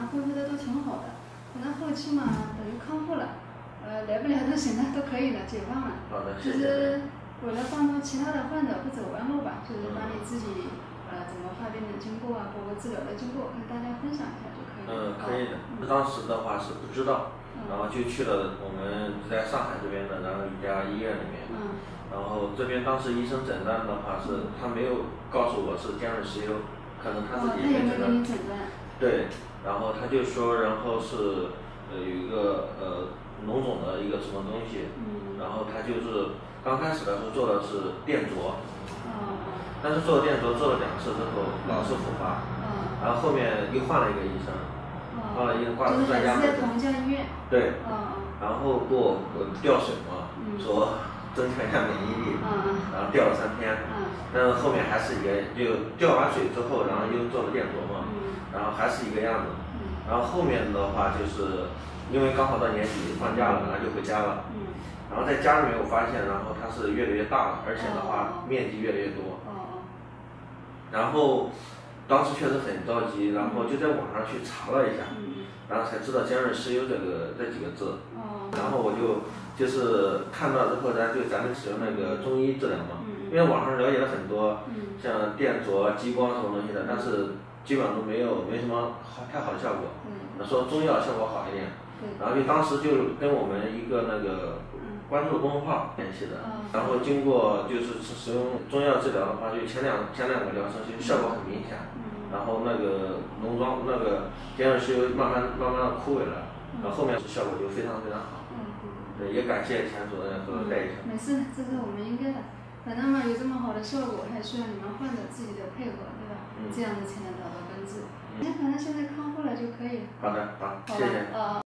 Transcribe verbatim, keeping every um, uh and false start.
呢恢复的都挺好的。可能后期嘛，等于康复了，呃，来不了都行了，都可以了，解放了。 好的， 就谢谢。 是为了帮助其他的患者不走弯路吧，就是把你自己呃怎么发病的经过啊，包括治疗的经过，跟大家分享一下就可以了。 嗯，可以的。 嗯、 当时的话是不知道， 嗯、 然后就去了我们在上海这边的，然后一家医院里面。 嗯。 然后这边当时医生诊断的话是，他没有告诉我是尖锐湿疣，可能他自己没诊断。 哦、诊断。 对，然后他就说，然后是呃有一个呃脓肿的一个什么东西， 嗯、 然后他就是刚开始的时候做的是电灼， 哦、 但是做电灼做了两次之后老是复发， 哦、 然后后面又换了一个医生，换了一个挂就是专家在同一家医院。 对， 哦、 然后给我吊水嘛， 嗯、 说增强一下免疫力， 嗯、 然后吊了三天， 嗯、 但是后面还是一个，就吊完水之后，然后又做了电灼嘛， 嗯、 然后还是一个样子， 嗯、 然后后面的话就是因为刚好到年底放假了，然后就回家了， 嗯、 然后在家里面我发现，然后它是越来越大了，而且的话、 哦、 面积越来越多， 哦、 然后当时确实很着急，然后就在网上去查了一下， 嗯、 然后才知道尖锐湿疣这个这几个字， 哦、 然后我就就是看到之后，咱就咱们使用那个中医治疗嘛， 嗯、 因为网上了解了很多， 嗯、 像电灼、激光什么东西的，但是基本上都没有没什么好太好的效果。 嗯、 说中药效果好一点，然后就当时就跟我们一个那个关注公众号联系的， 嗯、 然后经过就是使用中药治疗的话，就前两前两个疗程就效果很明显， 嗯、 然后那个脓疮那个尖锐湿疣慢慢慢慢的枯萎了，然后后面效果就非常非常好。对，也感谢钱主任和戴医生。 没事，这是我们应该的。反正嘛，有这么好的效果，还需要你们患者自己的配合，对吧？ 嗯、 这样子才能达到根治。那、嗯、反正现在康复了就可以。 好的，好，谢谢。 呃